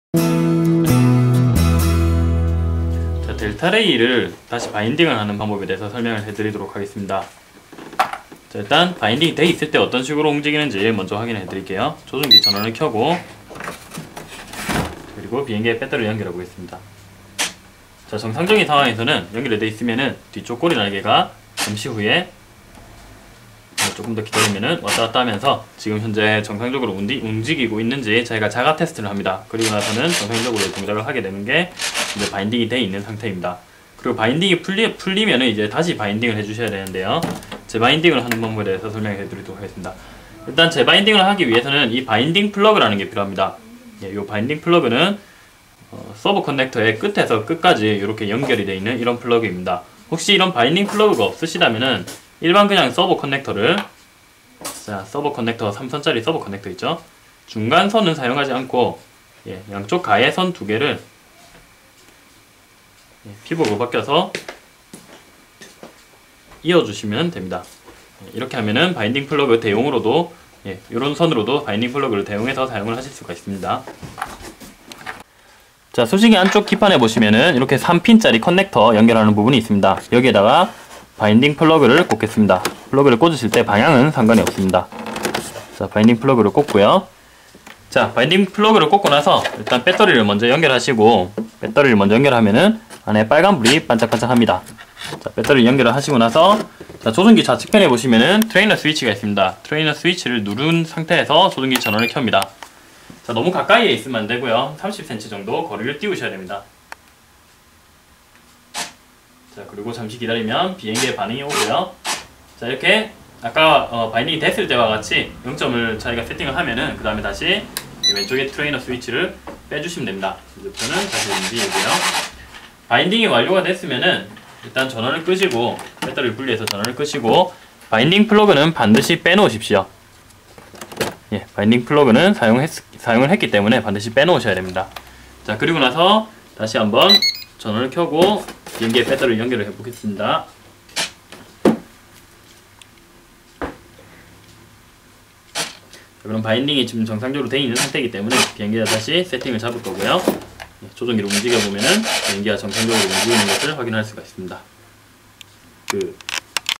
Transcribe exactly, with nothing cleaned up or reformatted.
자, 델타레이를 다시 바인딩을 하는 방법에 대해서 설명을 해드리도록 하겠습니다. 자, 일단 바인딩이 돼 있을 때 어떤 식으로 움직이는지 먼저 확인해 드릴게요. 조종기 전원을 켜고 그리고 비행기에 배터리를 연결해 보겠습니다. 자, 정상적인 상황에서는 연결되어 있으면은 뒤쪽 꼬리 날개가 잠시 후에 조금 더 기다리면은 왔다 갔다 하면서 지금 현재 정상적으로 움직이고 있는지 저희가 자가 테스트를 합니다. 그리고 나서는 정상적으로 동작을 하게 되는 게 이제 바인딩이 되어 있는 상태입니다. 그리고 바인딩이 풀리, 풀리면은 이제 다시 바인딩을 해주셔야 되는데요. 재바인딩을 하는 방법에 대해서 설명해 드리도록 하겠습니다. 일단 재바인딩을 하기 위해서는 이 바인딩 플러그라는 게 필요합니다. 예, 이 바인딩 플러그는 어, 서버 커넥터의 끝에서 끝까지 이렇게 연결이 되어 있는 이런 플러그입니다. 혹시 이런 바인딩 플러그가 없으시다면은 일반 그냥 서버 커넥터를, 자, 서버 커넥터 삼 선짜리 서버 커넥터 있죠? 중간 선은 사용하지 않고 예, 양쪽 가해 선 두 개를 예, 피복으로 바뀌어서 이어주시면 됩니다. 예, 이렇게 하면은 바인딩 플러그 대용으로도 예, 이런 선으로도 바인딩 플러그를 대용해서 사용을 하실 수가 있습니다. 자, 수직이 안쪽 기판에 보시면은 이렇게 삼 핀짜리 커넥터 연결하는 부분이 있습니다. 여기에다가 바인딩 플러그를 꽂겠습니다. 플러그를 꽂으실 때 방향은 상관이 없습니다. 자, 바인딩 플러그를 꽂고요. 자, 바인딩 플러그를 꽂고 나서 일단 배터리를 먼저 연결하시고, 배터리를 먼저 연결하면은 안에 빨간불이 반짝반짝합니다. 자, 배터리를 연결을 하시고 나서, 자, 조종기 좌측편에 보시면은 트레이너 스위치가 있습니다. 트레이너 스위치를 누른 상태에서 조종기 전원을 켭니다. 자, 너무 가까이에 있으면 안 되고요. 삼십 센티미터 정도 거리를 띄우셔야 됩니다. 자, 그리고 잠시 기다리면 비행기의 반응이 오고요. 자, 이렇게 아까 어, 바인딩이 됐을 때와 같이 영 점을 저희가 세팅을 하면은 그 다음에 다시 왼쪽에 트레이너 스위치를 빼주시면 됩니다. 이제부터는 다시 움직이고요. 바인딩이 완료가 됐으면은 일단 전원을 끄시고 배터리를 분리해서 전원을 끄시고 바인딩 플러그는 반드시 빼놓으십시오. 예, 바인딩 플러그는 사용했, 사용을 했기 때문에 반드시 빼놓으셔야 됩니다. 자, 그리고 나서 다시 한번 전원을 켜고 비행기의 배터리를 연결을 해보겠습니다. 자, 그럼 바인딩이 지금 정상적으로 되어 있는 상태이기 때문에 비행기가 다시 세팅을 잡을 거고요. 조종기를 움직여보면은 비행기가 정상적으로 움직이는 것을 확인할 수가 있습니다. 그